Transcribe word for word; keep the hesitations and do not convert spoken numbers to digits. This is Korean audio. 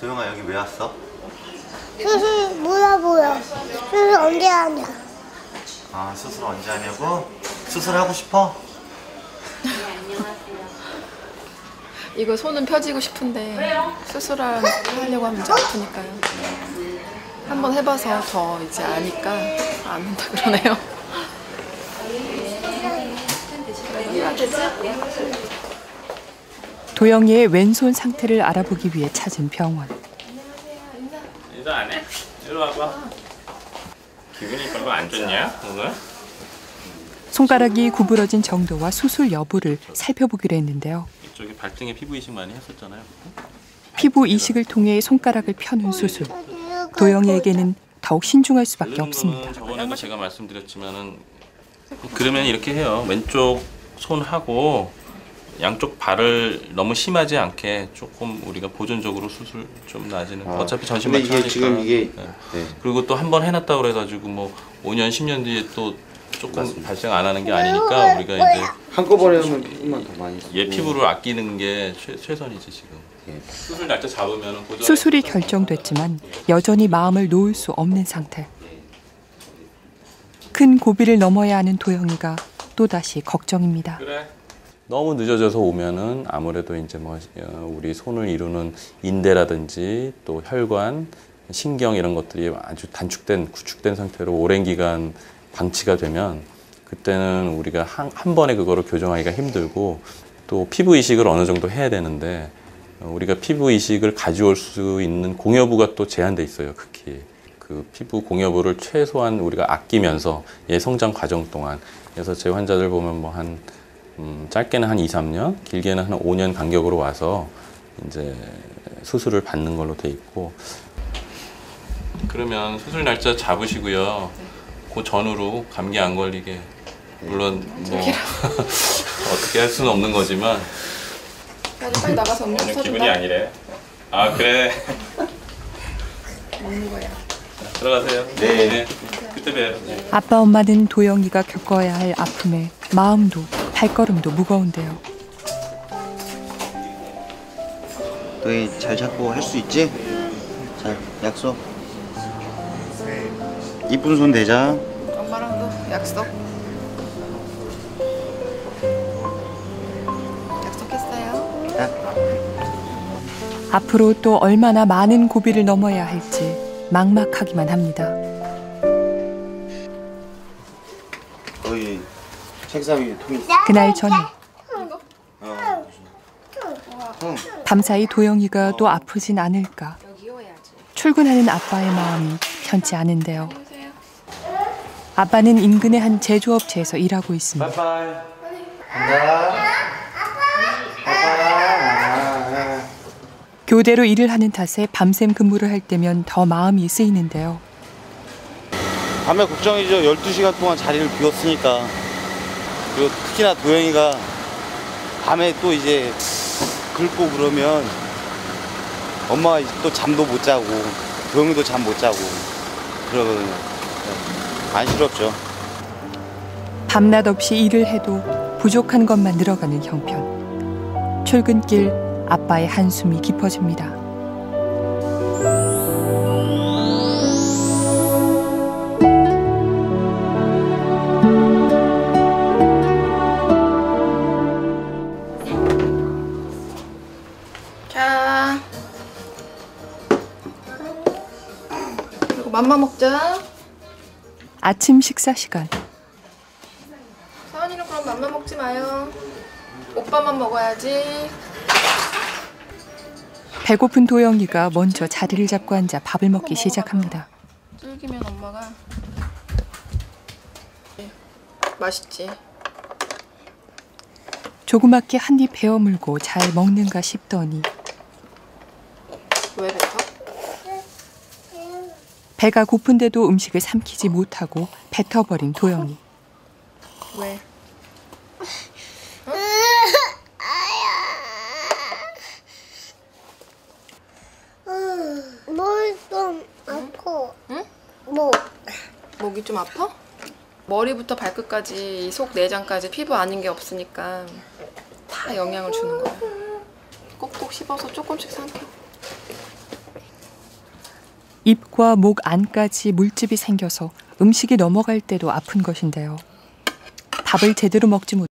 도영아 여기 왜 왔어? 수술 물어보여. 수술 언제 하냐? 아 수술 언제 하냐고? 수술하고 싶어? 이거 손은 펴지고 싶은데 수술하려고 하면 이제 아프니까요. 한번 해봐서 더 이제 아니까 안 한다 그러네요. 도영이의 왼손 상태를 알아보기 위해 찾은 병원. 인사 안 해? 이리 와봐. 기분이 별로 안 좋냐 오늘? 손가락이 구부러진 정도와 수술 여부를 살펴보기로 했는데요. 이쪽에 발등에 피부 이식 많이 했었잖아요. 피부 이식을 통해 손가락을 펴는 수술. 도영이에게는 더욱 신중할 수밖에 없습니다. 저번에도 제가 말씀드렸지만은 그러면 이렇게 해요. 왼쪽 손하고 양쪽 발을 너무 심하지 않게 조금 우리가 보존적으로 수술 좀 낮이는 아, 어차피 전신 마취 하니까. 지금 이게 네. 네. 그리고 또 한 번 해놨다 그래가지고 뭐 오 년, 십 년 뒤에 또 조금 맞습니다. 발생 안 하는 게 아니니까 우리가 이제 한꺼번에 하면 피부만 더 많이 얘 피부를 아끼는 게 최, 최선이지 지금. 예. 수술 날짜 잡으면 수술이 결정됐지만 여전히 마음을 놓을 수 없는 상태. 큰 고비를 넘어야 하는 도영이가 또다시 걱정입니다. 그래. 너무 늦어져서 오면은 아무래도 이제 뭐 우리 손을 이루는 인대라든지 또 혈관, 신경 이런 것들이 아주 단축된, 구축된 상태로 오랜 기간 방치가 되면 그때는 우리가 한, 한 번에 그거를 교정하기가 힘들고 또 피부 이식을 어느 정도 해야 되는데 우리가 피부 이식을 가져올 수 있는 공여부가 또 제한돼 있어요. 극히 그 피부 공여부를 최소한 우리가 아끼면서 얘 성장 과정 동안. 그래서 제 환자들 보면 뭐 한 음, 짧게는 한 이, 삼 년, 길게는 한 오 년 간격으로 와서 이제 수술을 받는 걸로 돼 있고. 그러면 수술 날짜 잡으시고요. 그 전후로 감기 안 걸리게. 물론 뭐 어떻게 할 수는 없는 거지만. 빨리 나가서 음료 사준다. 기분이 아니래. 아 그래. 먹는 거야. 들어가세요. 네. 네. 그때 봬요. 네. 아빠 엄마는 도영이가 겪어야 할 아픔에 마음도 발걸음도 무거운데요. 너희 잘 잡고 할 수 있지? 잘 약속. 이쁜 손 대자. 엄마랑도 약속. 약속했어요. 야. 앞으로 또 얼마나 많은 고비를 넘어야 할지 막막하기만 합니다. 거기 책상 위에 통이. 그날 저녁 어. 밤사이 도영이가 또 아프진 않을까. 출근하는 아빠의 마음이 편치 않은데요. 아빠는 인근의 한 제조업체에서 일하고 있습니다. 바이바이. 간다. 바이바이. 교대로 일을 하는 탓에 밤샘 근무를 할 때면 더 마음이 쓰이는데요. 밤에 걱정이죠. 열두 시간 동안 자리를 비웠으니까. 그리고 특히나 도영이가 밤에 또 이제 긁고 그러면 엄마가 또 잠도 못 자고 도영이도 잠 못 자고 그러거든요. 안쓰럽죠. 밤낮 없이 일을 해도 부족한 것만 늘어가는 형편. 출근길 아빠의 한숨이 깊어집니다. 자, 그리고 맘마 먹자. 아침 식사 시간. 서연이는 그럼 맘마 먹지 마요. 오빠만 먹어야지. 배고픈 도영이가 먼저 자리를 잡고 앉아 밥을 먹기 시작합니다. 쫄기면 엄마가 맛있지. 조그맣게 한 입 베어 물고 잘 먹는가 싶더니 왜 뱉어? 배가 고픈데도 음식을 삼키지 못하고 뱉어버린 도영이. 왜? 뭘 좀 아파. 응? 뭐? 목이 좀 아파? 머리부터 발끝까지 속 내장까지 피부 아닌 게 없으니까 다 영향을 주는 거야. 꼭꼭 씹어서 조금씩 삼켜. 입과 목 안까지 물집이 생겨서 음식이 넘어갈 때도 아픈 것인데요. 밥을 제대로 먹지 못